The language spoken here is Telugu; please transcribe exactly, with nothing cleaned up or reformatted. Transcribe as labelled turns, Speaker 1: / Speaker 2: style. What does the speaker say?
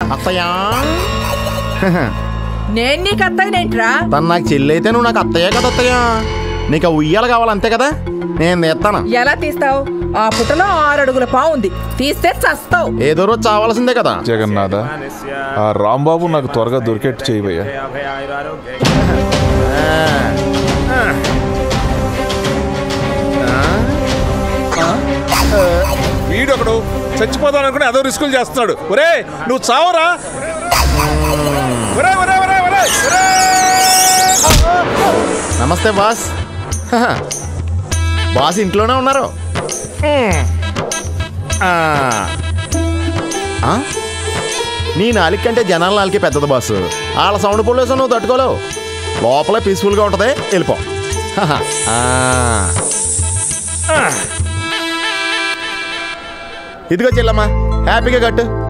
Speaker 1: అత్తయ్యా
Speaker 2: నేను నీకు అత్తయ్యనేంట్రా?
Speaker 1: తను నాకు చెల్లి అయితే నువ్వు నాకు అత్తయ్యే కదా అత్తయ్యా. నీకు ఉయ్యాల కావాలంతే కదా, నేను తెస్తాను.
Speaker 2: ఎలా తీస్తావు? ఆ పుట్టలో ఆరు అడుగుల పావు ఉంది, తీస్తే చస్తావు.
Speaker 1: ఏదో రోజు చావాల్సిందే కదా.
Speaker 3: జగన్నాథ, ఆ రాంబాబు నాకు త్వరగా దొరికేట్టు చేయవయ్యా. వీడొకడు చచ్చిపోతాను అనుకుని అదో రిస్కులు చేస్తున్నాడు. ఒరే నువ్వు చావరా?
Speaker 1: నమస్తే బాస్. బాస్ ఇంట్లోనే ఉన్నారు. నీ నాలుగు కంటే జనాల నాలుగే పెద్దది బాసు. వాళ్ళ సౌండ్ పొల్యూషన్ నువ్వు తట్టుకోలేవు. లోపలే పీస్ఫుల్గా ఉంటుంది, వెళ్ళిపో. ఇదిగో చెల్లమ్మా, హ్యాపీగా కట్టు.